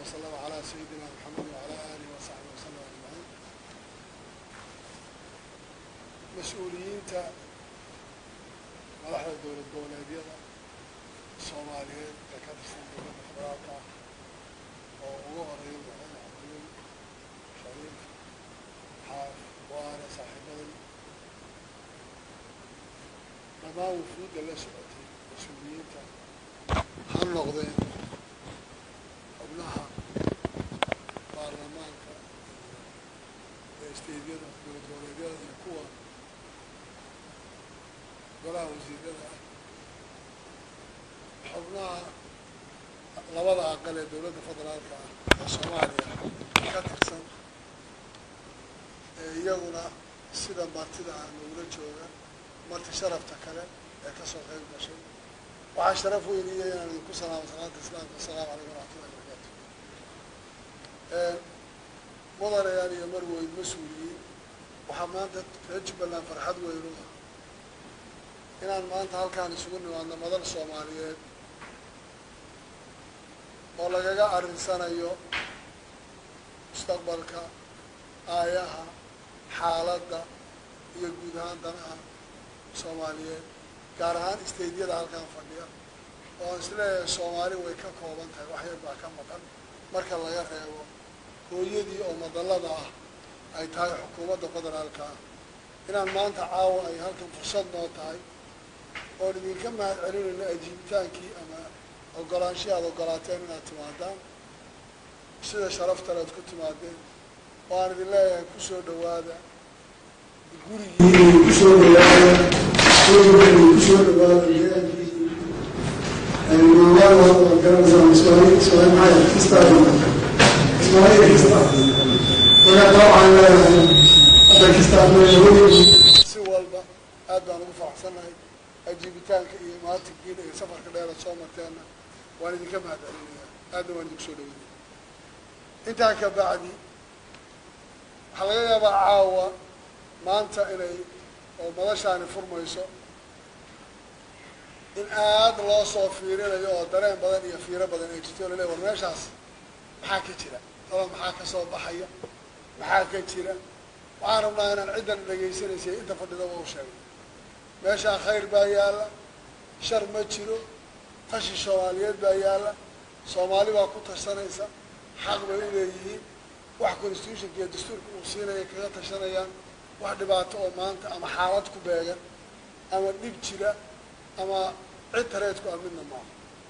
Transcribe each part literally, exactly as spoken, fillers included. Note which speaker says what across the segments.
Speaker 1: وسلم على سيدنا محمد وعلى آله وصحبه وسلم أجمعين. مسؤولين تا مدحda dowlad goboleedyada Soomaaliyeed ee ka tirsan dowladda federaalka oo ugu horeeya madaxweyne Cabdulle Shariif Xaaf waana saaxiibaday dhammaan wufuudda la socotay mas-uuliyiinta ha noqdeen xubnaha baarlamaanka ee isteediyada dowlad goboleedyada iyo kuwa golaha wasiirada ah xubnaha labada aqal ee dowladda federaalka ah ee Soomaaliya ka tirsan ee iyaguna sida martida ah nagula jooga marti sharafta kale ee ka soo qayb gashay waxaa sharaf weyn iyo inaan idinku salaamo salaanta islaamka assalaamu calaykum waraxmatullahi wabarakaatu. mudanayaal iyo marweyn mas-uuliyiin waxaa maanta reer Jubbaland farxad weyn u ah inaan maanta halkaan isugu nimaadno madal Soomaaliyeed oo lagaga arrinsanayo mustaqbalka aayaha xaaladda iyo guud ahaan danaha Soomaaliyeed gaar ahaan isteediyada halkaan fadhiya oo aan isleeyahay Soomaali way ka kooban tahay wax yar baa ka maqan marka laga reebo hooyadii oo madallada ah ay tahay xukuumadda federaalka ah inaan maanta caawa ay halkan fursad noo tahay oo idinka mahad celinayno ajiibitaankii ama ogolaanshihi aad ogolaateen inaad timaadaan sida sharafta aad ku timaadeen oo aan idin leeyahay ku soo dhawaada gurigii ku soo dhawaada ku soo dhawaada deegaankii ay noolaan oo garanaysaa Soomaaliya Soomaaliya kistaa Soomaaliya kistaa wala dabcan hada kistaa si walba aad baan ugu faraxsanahay ajiibitaanka iyo maalinkiina iyo safarka dheer soo marteena waan idinka mahad celinayaa aad waan idinku soo dhaweeyay intaa ka bacdi waxaa laga yaabaa caawa maanta inay oo madashaani furmayso in aad loo soo fiirinayo oo dareen badan iyo fiiro badan ay jirto laleeyahay war meeshaas maxaa ka jira taba maxaa ka soo baxaya maxaa ka jira waxaan rabnaa inaan ciddan dhagaysanaysay inta fadhidaba u sheego meeshaa khayr baa yaalla shar ma jiro tashi Soomaaliyeed baa yaalla Soomaali baa ku tashanaysa xaq bay u leeyihiin wax constitutionka iyo dastuurka uu siinaya kaga tashanayaan wax dhibaato oo maanta ama xaalad ku beegan ama dhib jira ama cid tareedku amidna maaha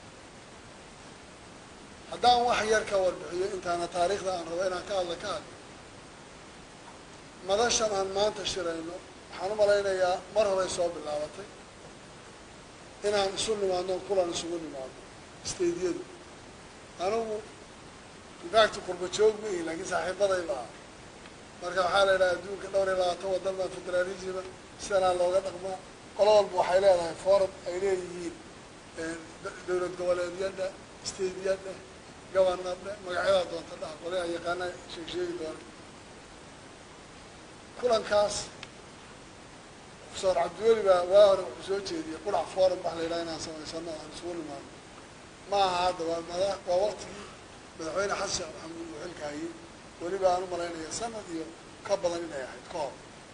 Speaker 1: haddaan wax yar ka warbixiyo intaana taariikhda aan rabo inaan ka hadla ka hadlo madashan aan maanta shirayno waxaan u malaynayaa mar horey soo bilaabatay inaan isu nimaadno kulan isugu nimaadno isteediyadu anigu infact qurba joog ma ihi laakiin saaxiibaday baa marka waxaa la yidhaha adduunka dhowr iyo labaatan waddan baa federalisma sidanaa looga dhaqmaa qolo walba waxay leedahay forum ay leeyihiin dowlad goboleedyada isteediyada gobanarda magacyada doonta dhaha qolyaha yaqaana sheeg sheegi doona kulankaas professor Cabdiweli baa waa hore wuxuu soo jeediyey qurac forum wax la yidhaha inaan samaysano aan isugu nimaadno ma aha hadda waa mada waa waqtigii madaxweyne xasan sheekh maxamuud uu xilka hayay weliba aan u malaynaya sanad iyo ka badan inay ahayd ka hor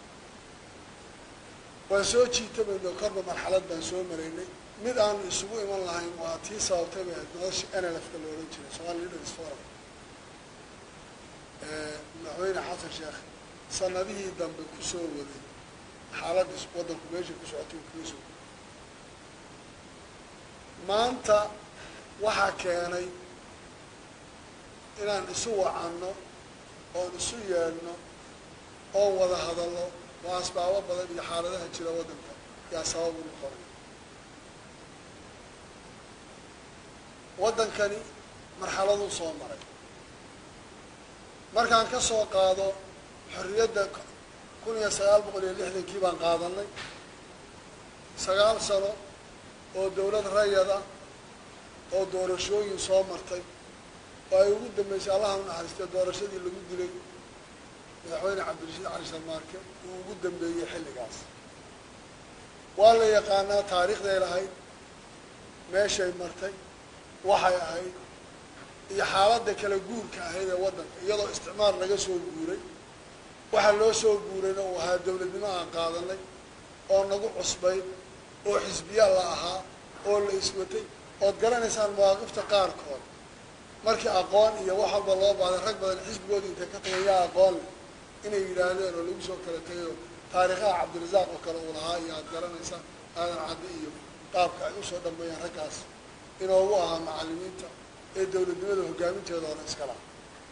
Speaker 1: waan soo jiitamayno korba marxalad baan soo maraynay mid aan isugu iman lahayn waa tii sababtay bay ahayd nolosha N L F-ka la odhan jiray Somali Leaders Forum madaxweyne xasan sheekh sanadihii dambe ku soo waday xaaladda waddanku meesha ku socotay uu kaga soo maanta waxaa keenay inaan isu wacanno oon isu yeedhno oon wada hadallo waa asbaabo badan iyo xaaladaha jira waddanka yaa sabab u noqonay waddankani marxaladuu soo maray markaan ka soo qaado xorriyadda kun iyo sagaal boqol iyo lixdankii baan qaadanay sagaal sano oo dowlad rayad ah oo doorashooyin soo martay oo ay ugu dambeysay allaha u naxariistay doorashadii lagu dilay madaxweyne cabdirashiid cali sharmaarke uu ugu dambeeyey xilligaas waa la yaqaanaa taariikhday lahayd meeshay martay waxay ahayd iyo xaaladda kala guurka ahayd ee waddanka iyadoo isticmaar laga soo guuray waxaa loo soo guurayna uu ahaa dowladnimo aan qaadanay oo nagu cusbayd oo xisbiya la ahaa oo la iswatay ood garanaysaan mawaaqifta qaarkood markii aqoon iyo wax walba loo baaday rag badan xisbigoodii intay ka tagay yaa aqoon leh inay yidhaahdeen oo lagu soo kala tegay oo taariikhaha cabdirasaaq oo kale uu lahaa iyo aad garanaysaan aadan caddi iyo qaabka ay usoo dhambeeyeen raggaas inoogu ahaa macallimiinta ee dowladnimada hoggaaminteeda hore iska laha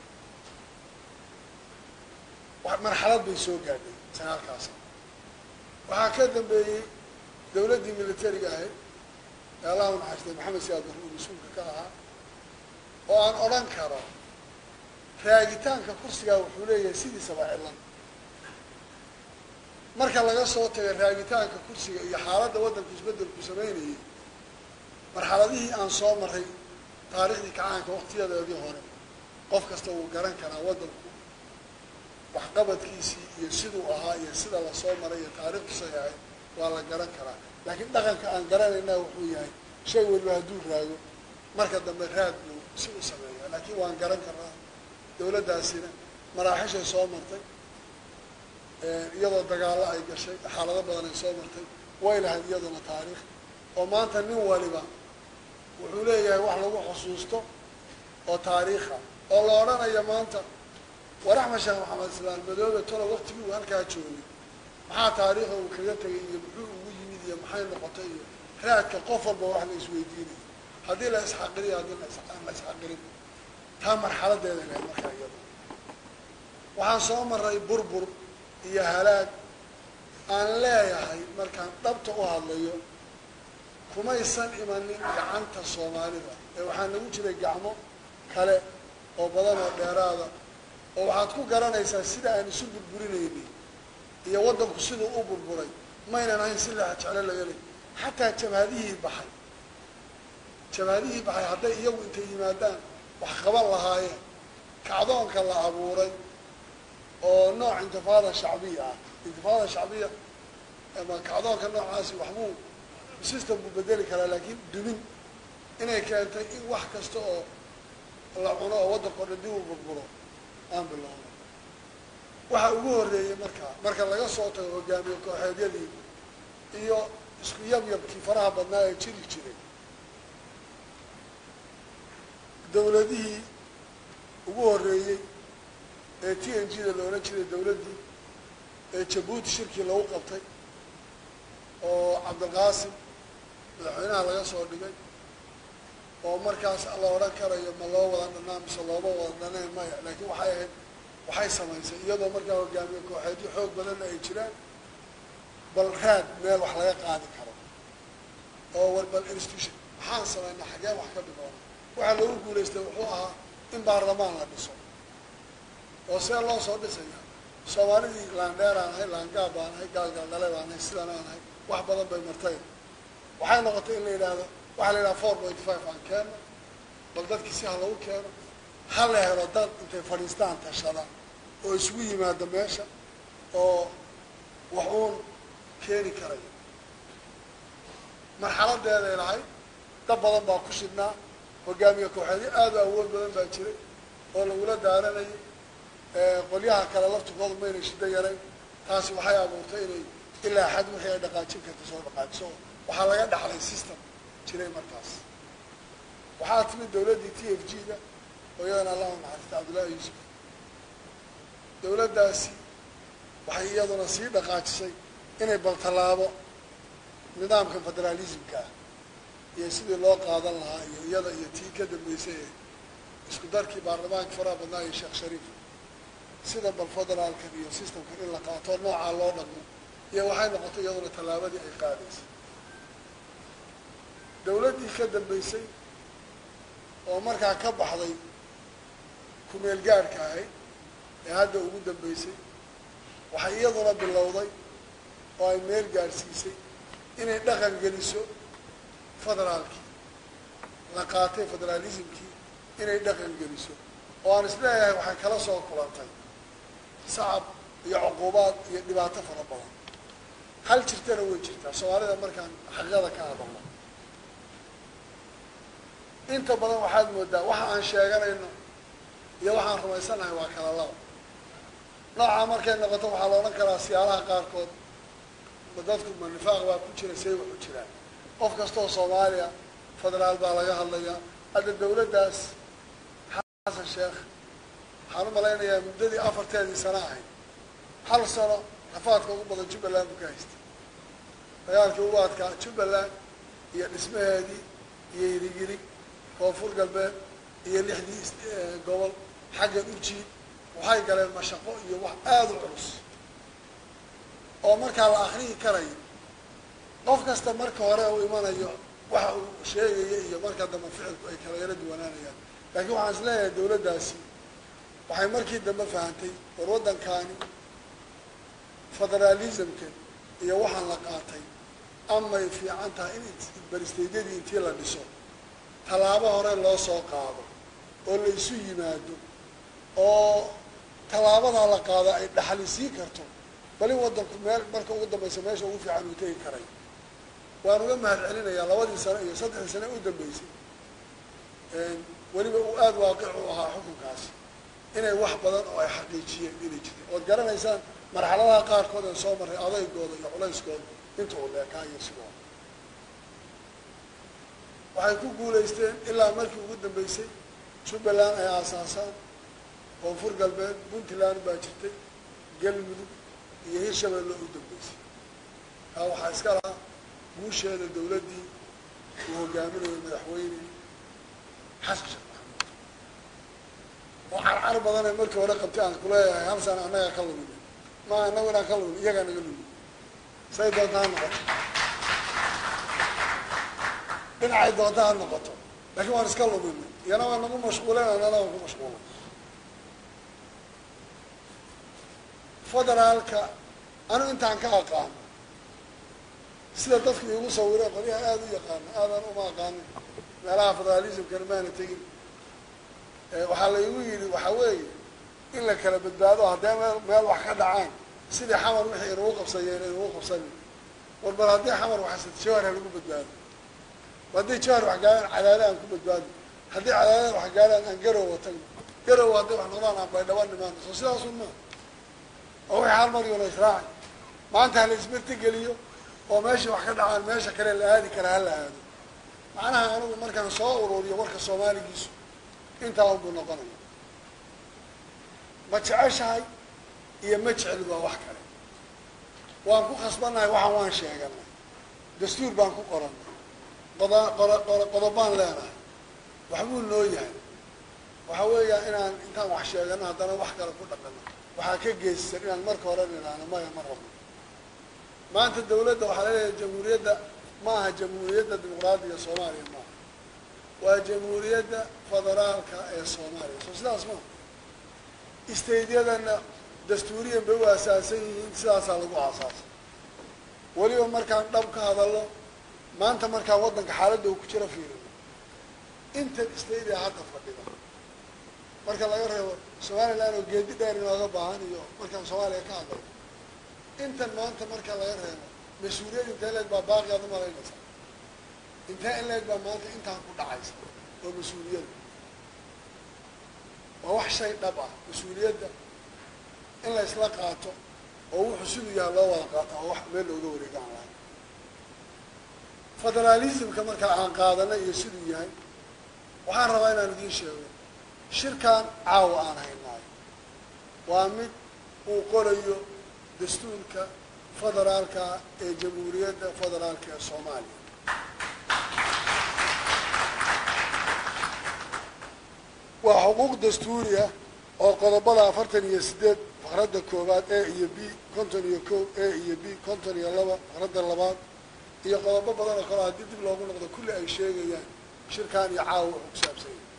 Speaker 1: marxalad bay soo gaadhay sagaalkaas waxaa ka dambeeyey dowladdii militariga ahayd ee allahu naxariistay maxamed siyaad barre uu mas-uulka ka ahaa oo aan odhan karo raagitaanka kursigaa wuxuu leeyahay sidiisaba cilan marka laga soo tagay raagitaanka kursiga iyo xaaladda waddanku isbeddelku samaynayay marxaladihii aan soo maray taariikhdii kacaanka waqtiyadeedii hore qof kasta wuu garan karaa waddanku waxqabadkiisii iyo siduu ahaa iyo sida lasoo maray iyo taariikhtusay ahayd waa la garan karaa laakiin dhaqanka aan garanaynaa wuxuu yahay shay weliba hadduu raago marka dambe raad buu si u sameeyaa laakiin waan garan karnaa dowladdaasina maraaxishay soo martay iyadoo dagaallo ay gashay xaalado badan ay soo martay way lahayd iyaduna taariikh oo maanta nin waliba wuxuu leeyahay wax lagu xusuusto oo taariikha oo la odhanayo maanta war axmed sheekh maxamed islaan madoobe tolo waqtigii uu halkaa joogay maxaa taariikha uu kaga tegay iyo muxuu ugu yimid iyo maxay noqotay iyo raadka qof walba wax la isweydiinayo haddii la isxaqiriyo haddii aan la isxaqirin taa marxaladeeda lahayd markaa iyada waxaan soo maray burbur iyo halaag aan leeyahay markaan dhabta u hadlayo kumaysan imanin gacanta soomaalida ee waxaa nagu jiray gacmo kale oo badan oo dheeraada oo waxaad ku garanaysaa sida aan isu burburinaynin iyo waddanku siduu u burburay maynan ahayn si leexa jeclo laga ley xataa jabhadihii baxay jabhadihii baxay hadday iyagu intay yimaadaan wax qaban lahaayeen kacdoonka la abuuray oo nooc intifaada shacbiya ah intifaada shacbiya ama kacdoonka noocaasi waxbuu system buu bedeli karaa laakiin dumin inay keentay in wax kasta oo la cuno oo waddanka o dhan dib u burburo aan bilaabno waxaa ugu horreeyey markaa marka laga soo tago hogaamiye kooxeedyadii iyo isku yabyabkii faraha badnaa ee jiri jiray dowladihii ugu horreeyey ee t n g da loola jiray dowladdii ee jabuuti shirkii lagu qabtay oo cabdilqaasim madaxweynaha laga soo dhigay oo markaas la odhan karayo ma loo wada dhanaa mise looma wada dhaneen maya laakiin waxay ahayd waxay samaysay iyadoo markaa hogaamiye kooxeedyo xoog badanna ay jiraan bal raad meel wax laga qaadi karo oo war bal institution maxaan samaynaa xageen wax ka biloona waxaa loogu guulaystay wuxuu ahaa in baarlamaan la dhiso oo see loo soo dhisaya soomaalidii laandheer aan ahay laangaab baan ahay gaalgaaldhale baan ahay sidan aan ahay wax badan bay martay waxay noqotay in la yidhaahdo waxaa la yidhaha four point five aan keeno bal dadkii si ha lagu keeno ha la helo dad intay fadhiistaan tashada oo isugu yimaado meesha oo wax uun keeni karaya marxaladeeday lahayd dad badan baa ku shidhnaa hogaamiye kooxeedyo aad u awood badan baa jiray oo lagula daaranayay qolyaha kale laftukoodu maynay shiddo yarayn taasi waxay abuurtay inay ilaa xad wixii ay dhaqaajin karta soo dhaqaajiso waxaa laga dhaxlay system jiray markaas waxaa timid dowladdii t f g da oo iyadana allahu naxariista cabdullaahi yuusuf dowladdaasi waxay iyaduna sii dhaqaajisay inay baltallaabo nidaamka federaalismka ah iyo sidii loo qaadan lahaa iyo iyada iyo tii ka dambeysay ee isku darkii baarlamaanka faraha badnaa iyo sheekh shariif sida bal federaalkan iyo systemkan in la qaato noocaa loo dhaqmo iyo waxay noqotay iyaduna tallaabadii ay qaadaysay dowladdii ka dambeysay oo markaa ka baxday kumeel gaadhka ahayd ee hadda ugu dambeysay waxay iyaduna bilowday oo ay meel gaadhsiisay inay dhaqan geliso federaalkii la qaatay federaalismkii inay dhaqan geliso oo aan isleeyahay waxay kala soo kulantay sacab iyo cuquubaad iyo dhibaato fara badan hal jirtana way jirtaa soomaalida markaan xaqiiqada ka hadalno inta badan waxaad moodaa waxa aan sheeganayno iyo waxaan rumaysanahay waa kala laba nooca markay noqoto waxaa la odhan karaa siyaalaha qaarkood ma dadku ma nifaaq baa ku jira say wax u jiraan qof kastoo soomaaliya federaal baa laga hadlayaa hadda dawladdaas xasan sheekh waxaan u malaynayaa muddadii afarteedii sano ahayd hal sano rafaadka ugu badan jubbaland buu ka haystay dagaalkii ugu adkaa jubbaland iyo dhismaheedii iyo yirigirig koonfur galbeed iyo lixdii gobol xaggan u jiid waxay galeen mashaqo iyo wax aada u culus oo markaa la akriyi karayo qof kasta marka hore uu imanayo waxa uu sheegaya iyo marka dambe ficilku ay kala yara duwanaanayaan laakiin waxaan is leeyahay dawladdaasi waxay markii dambe fahantay war waddankaani federaalismka iyo waxaan la qaatay amay fiican tahay in baristeedyadii intii la dhiso tallaabo hore loo soo qaado oo la isu yimaado oo tallaabadaa la qaado ay dhaxalisiin karto bali waddanku meel marka ugu dambaysa meesha ugu fiican uu tegi karay waan uga mahad celinayaa labadii sano iyo saddexdii sane u dambeysay weliba uu aada waaqic u ahaa xukunkaasi inay wax badan oo ay xaqiijiyeen inay jirtay ood garanaysaan marxaladaha qaarkood ee soo marray adaygooda iyo culayskooda inta uu leekaa iyo sidoo waxay ku guulaysteen ilaa markii ugu dambeysay jubbaland ay aasaasaan koonfur galbeed puntland baa jirtay galmudug iyo hirshabeelle u dambeysay kaa waxaa iska lahaa guusheeda dawladdii uu hogaaminayo madaxweyne xasan sheekh maxamuud oo carcar badanee markii hore qabtay aan kuleeyahay hal sana annagaa ka lumin ma annagu inaan ka lumin iyagaa naga lumin say doonta ha noqoto dhinacay doonta ha noqoto laakiin waan iska luminay iyana waa nagu mashquulen anana waan ku mashquulay federaalka anu intaan ka aqaano sida dadku iigu sawiree qolyaha aada u yaqaano aadan uma aqaanin meelaha federaalismkana maana tegin waxaa la igu yidhi waxaa weeye in la kala badbaado haddee meel meel wax ka dhacaan sidii xamar wixii inagu qabsayeen inagu qabsanin war bal haddii xamar waxasad jawhar ha lagu badbaado haddii jawhar wax gaaraan cadaale aan ku badbaado haddii cadaale wax gaaraan aan garowa tagno garowa hadday wax noqdaan aan baydhaba nimaano soo sidaasun maa oo wixii hal mar yoona israaci maanta hala ismirti geliyo oo meeshii wax ka dhacaan meesha kale la aadi karaa hala aado macnaha anigu markaan soo ururiyo warka soomaaligiisu intaa unbuu noqonaya ma jeceshahay iyo ma jecel waa wax kale waan ku khasbannahay waxaan waan sheeganay dastuur baan ku qorannay qoda qora qora qodobaan leenahay waxbuu noo yahay waxa weeyaa inaan intaan wax sheegano haddana wax kale ku dhaqano waxaa ka geesisan inaan marka hore nidhaahno maya ma rabno maanta dawladda waxaa laleeyahay jamhuuriyadda ma aha jamhuuriyadda dimuqraadiga soomaaliya maaha waa jamhuuriyadda federaalka ee soomaaliya soo sidaas maa istaydyadana dastuuriyan bay u aasaasan yihiin sidaasaa lagu aasaasay weliba markaan dhab ka hadallo maanta markaan waddanka xaaladda uu ku jiro fiirino intan istaydiya hadda fadhida marka laga reebo somaliland oo geedi dheer inooga baahan iyo markaan soomaaliya ka hadlayo intan maanta marka laga reebo mas-uuliyad intee leeg baa baaqi aad u malaynaysa intee in leeg baa maanta intaan ku dhacaysa oo mas-uuliyadda waa wax shay dhab ah mas-uuliyadda in la isla qaato oo wuxuu siduu yahay loo wada qaato oo wax meel looga wareegaan lahay federaalismka markaa aan qaadana iyo siduu yahay waxaan rabaa inaan idiin sheego shirkan caawa aan haynaayo waa mid uu qorayo dastuurka federaalka ee jamhuuriyadda federaalka ee soomaaliya waa xuquuq dastuuri ah oo qodobada afartan iyo sideed faqradda koowaad a iyo b konton iyo ko a iyo b konton iyo laba faqradda labaad iyo qodobo badan oo kale haddii dib loogu noqdo kulli ay sheegayaan shirkan iyo caawa wuxuu ku saabsan yahay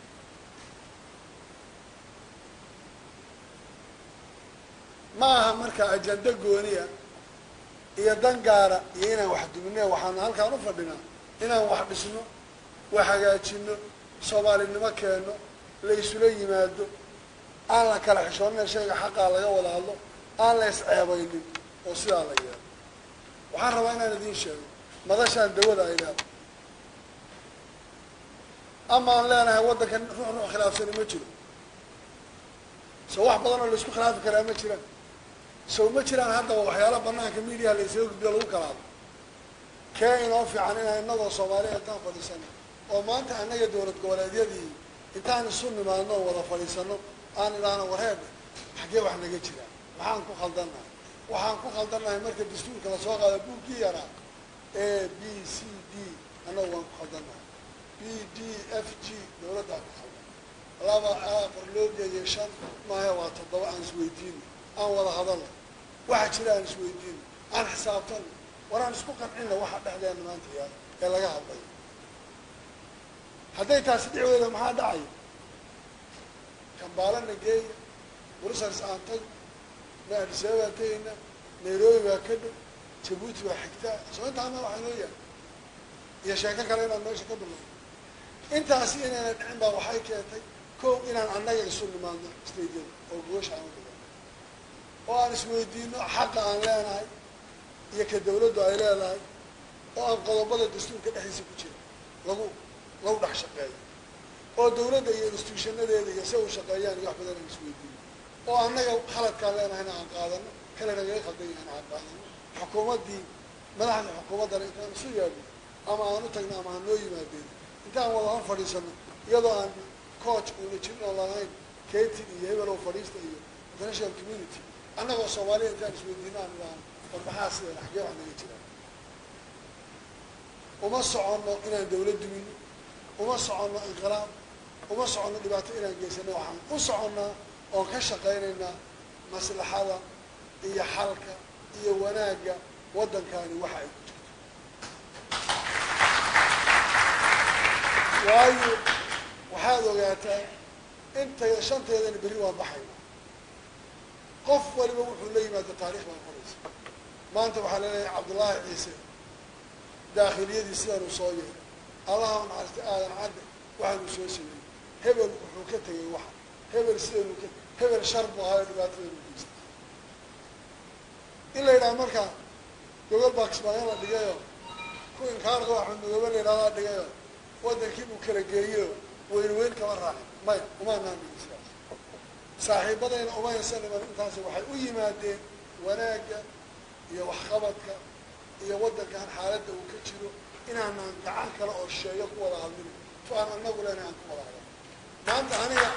Speaker 1: ma aha marka ajando gooniya iyo dan gaara iyo inaan wax duminne waxaanu halkaan u fadhinaa inaan wax dhisno wax hagaajino soomaalinimo keenno la isula yimaado aan la kala xishoonina shayga xaqaa laga wada hadlo aan la isceebaynin oo sidaa la yeelo waxaan rabaa inaan idiin sheego madashaan dawada ay leedahay أما أن لا أنا ودك روح روح خلاف سنة ما تجري سواء بدنا اللي يسكو خلاف كلام ما تجري سو ما تجري هذا وحياة بنا كميديا اللي يسوي بدلو كلام كائن أوفي عننا النظر الصومالية تنفذ السنة وما أنت أنا يدورت قولادية دي أنت عن السنة ما أنا ولا فلسنة أنا لا أنا وهذا حكي وإحنا جينا وحنكو خلدنا وحنكو خلدنا مركز الدستور كلا سواء على بوكي يرى A B C D أنا وانكو خلدنا B D F G دولة خلدنا لما آخر لوجي يشان ما هو تضوء عن سويدين أنا ولا هذا واحد شلا عن سويدين أنا حسابتنا ورانا نسكو قنعنا واحد أحد أنا ما أنت يا يلا جاهل طيب هذا تاسدع ولا ما حد عاي كان بالنا جاي ورسل سانتج نهر سواتينا نيروبي وكذا جيبوتي وحكتا سو أنت عم واحد ويا يا شاكر كلامنا ما شكر بالله أنت أسينا عندنا وحي كاتي كو إن عندنا يسون ما عندنا استيدين أو جوش عندنا وأنا سويدين حق عن لنا هاي يكدولة دائرة لاي وأن قلبنا الدستور كده حيسي كتير لو لو نح شقاي أو دولة ده الدستور ده اللي يسوي شقايان يحفظنا السويدين وأنا خلت كلامنا هنا عن قادنا كلنا جاي خلتنا هنا عن قادنا حكومة دي ملاح الحكومة ده كان سويا دي أما أنا تجنا أما نوي ما بين أنت والله هم فريسنا يلا عن كوتش ونشيلنا الله هاي كيتي يهبل وفريسنا يو international community أنا والصوماليين أنت السويدين أنا والمحاصيل الحقيقة عندنا كتير وما صعنا إلى دولة دمين وما صعنا انقلاب وما صعنا دبعت إلى جيسنا وحن وصعنا وكشقينا مصلحة هذا هي حلقة هي وناقة ودن كان واحد واي وهذا وقتها أنت شنت هذا بري وضحي قف ولا بقول لي ماذا تاريخ ما القريش ما أنت وحلنا عبد الله عيسى داخلية دي سير وصاير الله أنا عرفت أنا عد واحد وسوسي هبل وحكته واحد هبل سير وكت هبل شرب وهاي دباتين وكيست إلا إذا أمريكا يقول باكس ما يلا دقيقة كون كارغ واحد يقول لي لا دقيقة وده كيف وكرجيه وين وين كمان راح ما وما نام بالإسلام صاحب بدأ وما يسلم الإنسان واحد ويا مادة وناجا يا وحقبتك يا ودك كان حالته وكتيره إن أنا تعال كلا أشياء يقوى العالمين فأنا نقول أنا أنكم العالم ما أنت أنا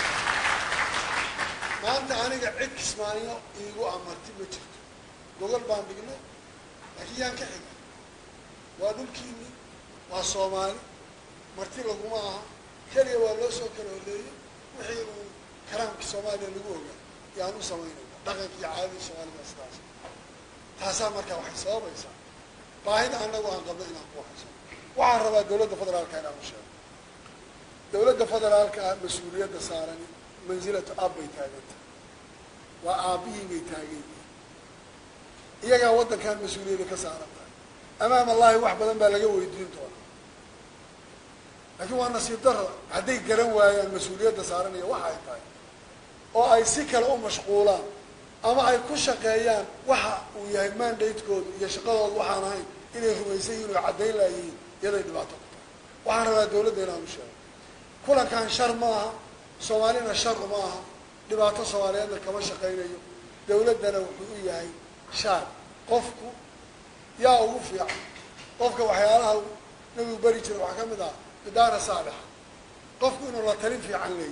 Speaker 1: ما أنت أنا عد كسمانية يقول عمرتي بتشت دوغل باندقنا لكن يان كحيل وادول كيني والصومالي مرتي لقماها كلي ولا سو كلي ولا وحي كلام الصومالي اللي جوجا يعني سوينا دقيق يعادي سؤال الأساس تاسع مركب واحد صواب يسا باهد أنا وأنا قبل إن أقوى حسن وعن ربع دولة فدرال كان أمشي دولة فدرال كان مسؤولية صارني منزلة أب يتاجت وأبي يتاجت إيجا وده كان مسؤولية كسارة أمام الله واحد بدن بلقوا يدين طول لكن وانا سيدر هدي قرن ويا المسؤولية صارني واحد يتاجت أو أي سكر أو مشغولة أما أي كل شقيان وح ويهمان ديتكود يشقوا وحنا هاي إنه هو يسير ويعدين لا ين يلا يدبعته وحنا الدولة دينا مشى كل كان شر معها سوالينا شر معها دبعته سوالينا كمان شقينا يوم دولة دنا وحوي هاي شر قفكو يا وقف يا قفك وحيالها نبي بريج وحكم ده إدارة صالحة قفكو إنه الله ترين في عنلي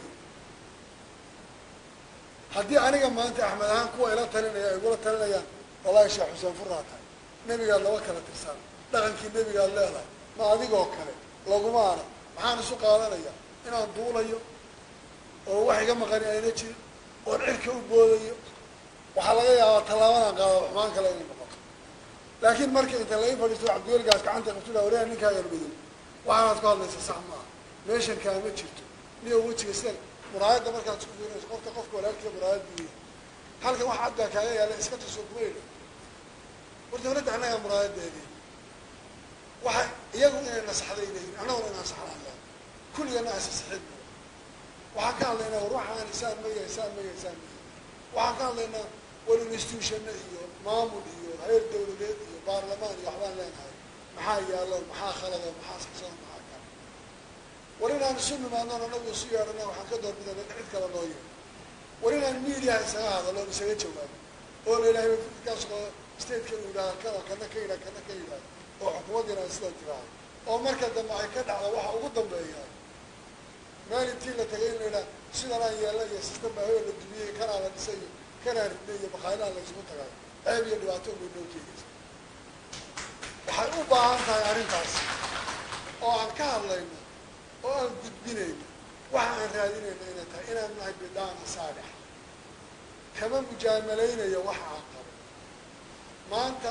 Speaker 1: هدي أنا ما أنت أحمد هان كوا إلى تلنا يا يقول تلنا يا والله يا شيخ حسين فراتها نبي قال له وكلة الرسالة دخل كي نبي قال له ما أديك وكلة لو ما أنا محان سوق قال لنا يا إن الدولة يو وواحد جم غني أي نشي ونعرك وبولي وحلاقي يا تلاوانا قال ما كلا ينبغى لكن مركز أنت لا يفرق عبد الجوال قال كعنت قلت له وريه إنك هاي البدل وأنا قال لي صح ما ليش إن كان متشرت ليه وجهي سل مرايد ده مركز تقولين قفت قفك ولا كذا مرايد بيه هل كان واحد ده كايا يلا إسكت السوق وين قلت ولد أنا يا مرايد هذه واحد يقول إن نصح لي أنا ولا نصح الله كل الناس يسحبوا وحكى لنا وروح عن إنسان مية إنسان مية إنسان مية وحكى لنا والإنستيوشن إيوه مامور إيوه هاي الدولة إيوه برلمان يحوان لنا هاي محا يا الله محا خلق محا سحسان محا كان ورينا نسمي ما أننا نقول سيارنا وحكدر بدنا نعيد كلا ضايع ورينا الميديا ساعة هذا لو نسوي شوال ولا لا هي كاس ستيت كذا كذا كذا كذا كذا كذا وحكومتنا ستيت كذا أو مركز دم عكاد على واحد وقدم بيان ما نتيجة تغيير لنا سيدنا يلا يسيستم هو الدنيا كان على نسي كان الدنيا بخيلنا على زمن تغير أبي يدواتهم من نوكيس وحنو بعضها يعرف عس أو عن كهرلنا أو عن جدبينين وحن رادين إننا تإنا من بدانا صالح كمان مجاملين يا وح عقب ما أنت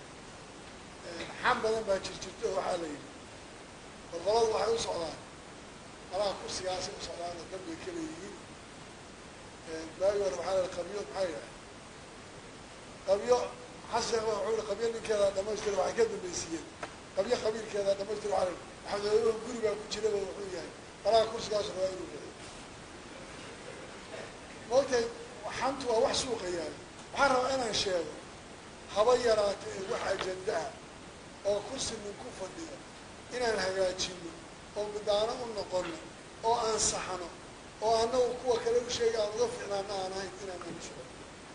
Speaker 1: حمدا بتشتته عليه والغلط واحد وصعدان على كل سياسي وصعدان الدم كليين بايور على القبيل بحيره قبيل حسن وعول قبيل من كذا لما يشتري على كذا بيسيد قبيل قبيل كذا لما يشتري على حد يقول قريبا كتير وحوي على كل سياسي وعول موتى وحنت ووح سوق يعني وحرم أنا الشيء خبيرات وح جندها أو كرسي من كوفة دي إن الهجاجين أو بدانا النقلنا أو أنصحنا أو أنه كوا كلام شيء أضاف إلى أنا أنا إنا نمشي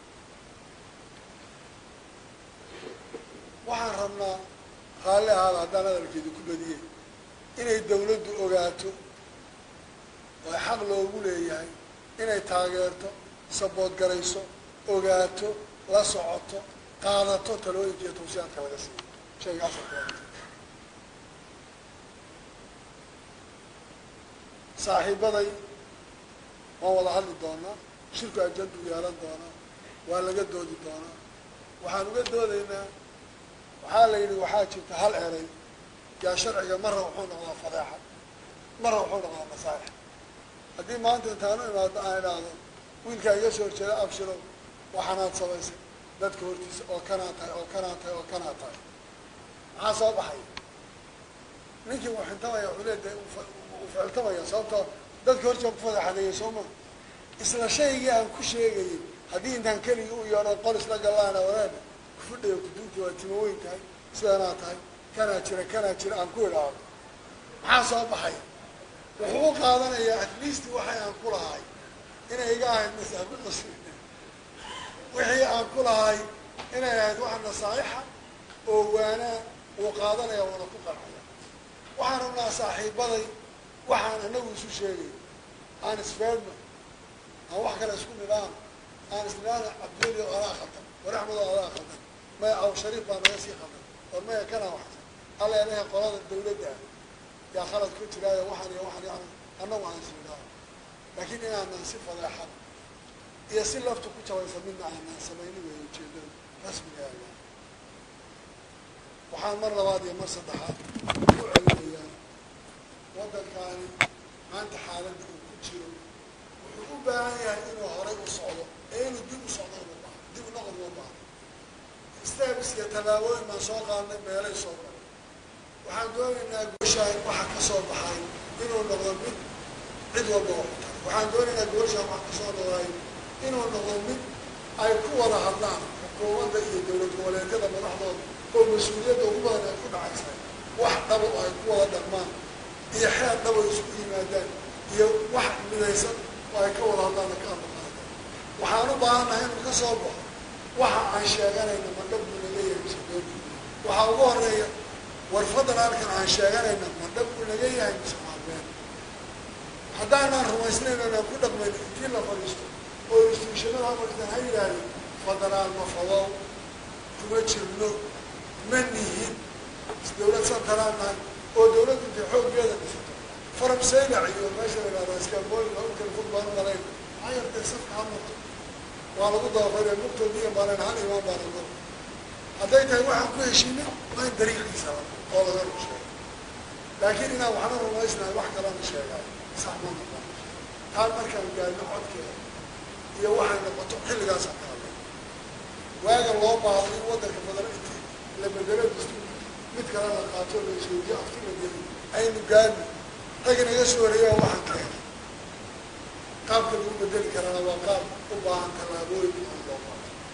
Speaker 1: وحرمنا خالي هذا هذا الكيد كل دي إن الدولة أوجاته وحق لو يقول يعني إن تاجرته سبوت جريسو أوجاته لا صعته قادته تلوي جي توسيان كلا جسي شيء أصلا صاحب ذي ما والله هل دونا شركة أجند ويالن دونا ولا قد دودي دونا وحنو قد دودينا وحالين وحاجة هل عري يا شرعي مرة وحنا على فضاحة مرة وحنا على مصالح هذه ما أنت تانو ما أنا هذا وين كان يسوي كذا أبشروا وحنات سويس دت كورتيس أو كناتها أو كناتها أو كناتها عصاب حي نيجي وحنتوا يا ولاد وفعلتوا يا صوت دت كورتيس بفضح هذا يسومه إسلا شيء عن كل شيء هذه إنت كلي يورا قلص لقى الله أنا ولاد كفر ده كدوتي وتموين تاي سناتها كانت شر كانت شر عن كل هذا عصاب حي وحقوق هذا يا أتليست وحي عن كل هاي هنا يقاعد مسألة بالنصيب وحي عن كل هاي هنا يهد واحد نصائحة ووانا وقادنا يا ورقوق الحياة وحنا صاحب بضي وحنا نوسو شيء أنا سفرنا أو واحد كان يسكن الآن أنا سفرنا عبدالله ولا خطر ورحمة الله ولا خطر ما أو شريف ما يسي خطر وما كان واحد الله عليها قرار الدولة ده يا خالد كنت لا يا واحد يا واحد يعني أنا وعن سفرنا لكن أنا نصف ولا حد يصير لفتو كنت ويسمينا عنا سميني ويجينا رسمي يا الله وحال مرة وادي مرة صدحات وعلي يعني وضع كان عند حالة وكتير وحبوب يعني إنه هرب وصعده إنه ديب وصعده وبعض ديب نقد وبعض استابس يتلاوي ما سوق عنا بيلا يسوق وحال دوام إنه قشاي وحكى صوب حال إنه نقد من عد وبعض وحال دوام إنه قشاي وحكى صوب حال إنه نقد من أي قوة هالنار حكومة إيه دولة ولا كذا ملاحظات والمسؤولية هو أن يكون عكسها واحد نبغى يكون هذا المان هي حياة نبغى يسوي مادان هي واحد من يسد ويكون هذا الكلام هذا وحانو بعنا هنا كسبه واحد عن شاغنا إنه من قبل نجيه يسدون وحاوه الرجال والفضل على عن شاغنا إنه من قبل نجيه يسمعون حدانا الرئيسين أنا كنا من كل فريستو ويستشهدون هم الذين هاي فضل على المفضل توجه له منيهين دولة سنترانا أو دولة في حوق بيضا فرم سيلع يوم مثلا على اسكابول أو كالفوتبال ملايين عير تسف عمرته وعلى قدها فريق المكتب دي مالين هاني ما مالين هدايتها واحد كوي شينا ما يدريق يسوى والله غير شيء لكن هنا وحنا رميسنا الواحد كلام الشيء صح ما نقول هذا مركب قال نقعد كده هي واحد نقطع حل قاسم واجا الله بعض الوضع كفضل لما درب مت كلام القاتل السعودية أفتي مدري أي مقال لكن يسوى ريا واحد كان قام كذو بدل كلام وقام وبعان كلامه يبغى الله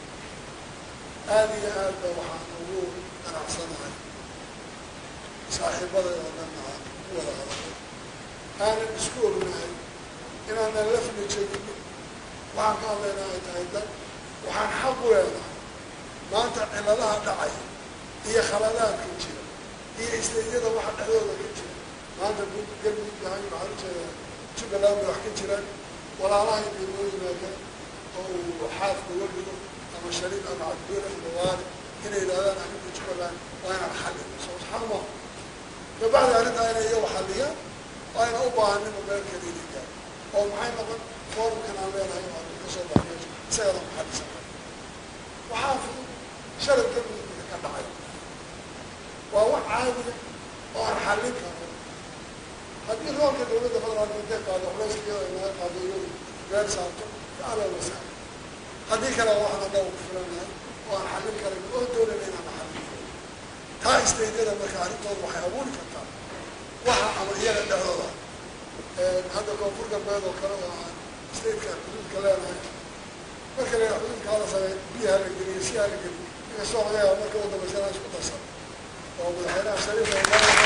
Speaker 1: هذه هذا وحان أقول أنا أحسنها صاحب هذا يوم ولا هذا aanan isku ognahay inaanan lafna jegin waxaan ka hadlaynaa ay tahay dan waxaan xaq u leenahay maanta ciladaha dhacay iyo khaladaadka jira iyo istaydyada waxa dhexdooda ka jira maanta galmudug yahay waxaan u jeedaa jubbaland bay wax ka jiraan walaalaha intay noo yimaadaan oo uu xaaf uga dhigo ama shariif ama cabduul ama waali inay yidhahdaan arrinta jubbaland waa inaan xallin soo xarma kabacdi arrintaa inay iyagu xalliyaan waa ina u baahanimo meel kale inay gaaro oo maxay noqon foorumkan aan leenahay oo ka soo baxay isagana maxallisan waxaa fudud shalay galmudug ka dhacay waa wax caadiya oo aan xallin karo haddii roolka dawladda federaalka intay qaado culayska iyada inaga qaado iyadu meel saarto kaala wasaar haddii kale waxaan annaga ku filanahay oo aan xallin karan oo doonana inaan xallin karo taa istaydyada marka arrintooda waxay abuuri kartaa waxa ama iyaga dhexdooda hadda koonfur galbeed oo kale oo aan stateka xuduudka leenahay marka la xuduudka hala sameey biyaha la geliyo si hala geliyo inkastoo laga yaaba marka u dambaysana isku darsan oo madaxweynaha shariif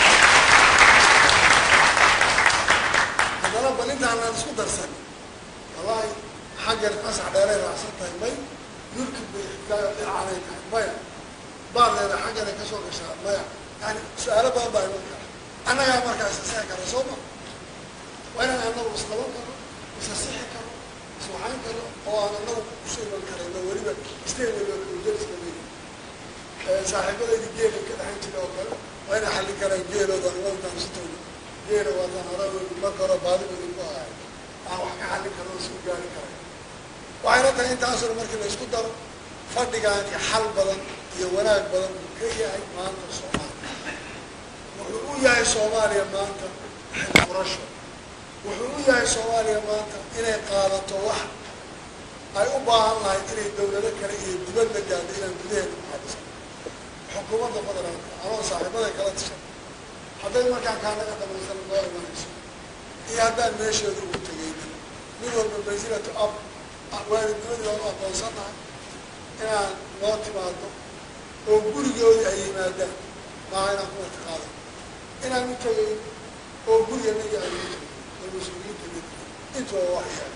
Speaker 1: haddana bal intaan aan isku darsan wallaahi xaggan qasax dheeray raacsan tahay may yurkib bay xigaayo dhinacanay tahay maya baardeeda xagganay ka soo gashaa maya yani su-aalo badan baa iman kara annagaa markaa isasixi kara soo ma waa inaan annagu isqaban karo isasixi karo iswaxayn karo oo aan annagu kusoo iman karayno weliba isteen weliba kudariska leeyi saaxiibadaydi geela ka dhexan jira oo kale waa inay xallin karaan geelooda anagtaan sitooda geela waataan hore marka hore baadibadi ku ahay aan wax ka xallin karno isku gaari karay waxayna tahay intaasuna markii la isku daro fadhigaani xal badan iyo wanaag badan uu ka yahay maanta soomaaliya wuxuu u yahay soomaaliya maanta xil furasho wuxuu u yahay soomaaliya maanta inay qaadato wax ay u baahan lahay inay dawlado kale iyo dibad la gaadho inaan gudaheeda maxadisan xukuumadda federaalka anoo saaxiibaday kala tishan hadday markaan kaanaga dhamaysan loo imanayso iyo haddaan meesheeda ugu tegayna mid walba mansilatu ab waalidnimadii waan u aqoonsanahay inaan noo timaado oo gurigoodii ay yimaadaan maaha inaan ku wartiqaadan inaan u tegayn oo guriga naga ay u tegay oo mas-uuliyiinta mid intuba wax yahay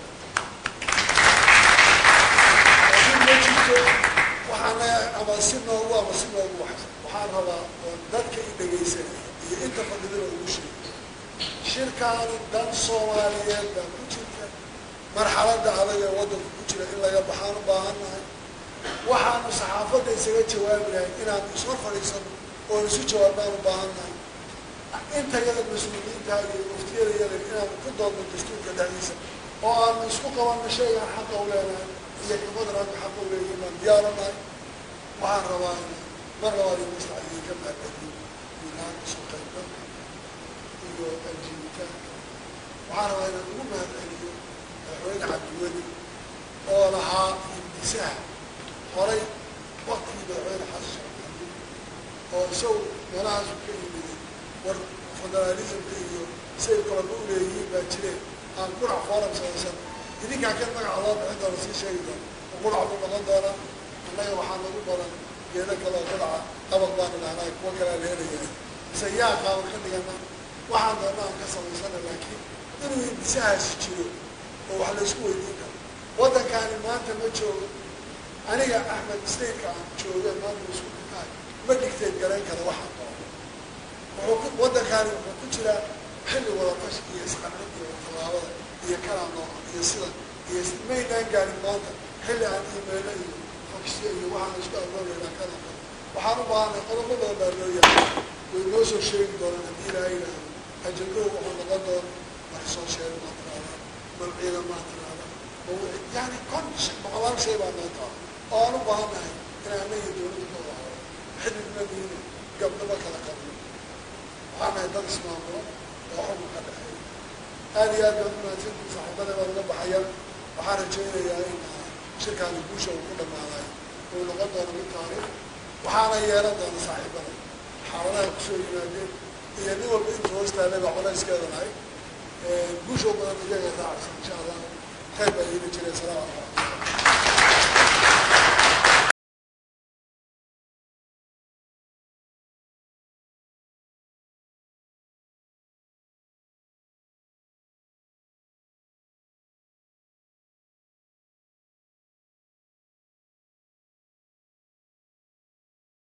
Speaker 1: laakiin ma jirto waxaana ama si noogu ama si noogu waxsan waxaan rabaa oo dadka i dhegaysanaya iyo inta fadhidana ugu sheegay shirkaani dan soomaaliyeed baa ku jirta marxaladda adag ee waddanka ku jira in laga baxaan u baahannahay waxaanu saxaafadda isaga jawaabi lahay inaanu isla fadhiisano oo isu jawaabnaan u baahannahay intayada mas-uuliyiinta iyo muftiyada yada inaanu ku doodno dastuurka dhexdiisa oo aanu isku qabanno shaygaan xaqa u leenahay iyo kamadanaanka xaqa u leeyihin baan diyaaranahay waxaan rabaa in mar labaad iyo mustacdiin ka mahadceliyo guulahaan kasoo qaybgalka iyo aljiibitaanka waxaan rabaa inaan ugu mahadceliyo madaxweyne cabdiweli oo lahaa hindisaha horay waktigii madaxweyne xasan sheekh maxamuud oo isagu meelahaasu ka yimiday war federaalismka iyo say kalaba u leeyihiin baa jireen aan qurac fooram samaysan idinkaa kan magaca loo bixin doona sii sheegi doona oo qurac buu noqon doonaa annaga waxaa nagu badan geedo kaloo quraca qabaq baanu dhahnay kuwa kalea leelayaa mise yaa qaaban ka dhigana waxaan doona aan ka samaysana laakiin inuu hindisahaasi jiro oo wax laysku weydiin karo waddankaani maanta ma joogo aniga axmed stateka aan joogeen maanta isku kutahay ma dhigteed garayn kara waxaan doono wuxuu waddankaani wuxuu ku jiraa xilli wadatash iyo isqarxin iyo tallaabada iyo kanaa nooca iyo sida iyo maynaan gaarin maanta xilli aan iimaylo iyo fogsyo iyo waxaan isku aroolaynaa kanaa kale waxaan u baahanay qodobo badan baa loo yahay way noo soo sheegi doonaan haddii ilaaha yidhaahdo ajandow wuxuu noqon doona wax soo sheega maa tiraada malciida maa tiraada yani kon boqolaal shay baa noo taha oo aan u baahannahay inaan naga dawladda ka wada horo xididnadiina gabdhaba kala qabno waxaan nahay dad ismaamulo oo xukun ka dhexeeya aada iyo aad baan umahadsantii saaxiibada baa laga baxaya waxaan rajaynayaa in shirkaani guusha uu ku dhammaadayo uu noqon doono mid taariikh waxaana yeelan doona saaxiibada xaaladaha kusoo yimaadeen iyo nin walba inta hoostaale baa colayskeeda lahay guusha u badan iyaga raacaysa insha allah khayr baa iila jiray salaam alaikum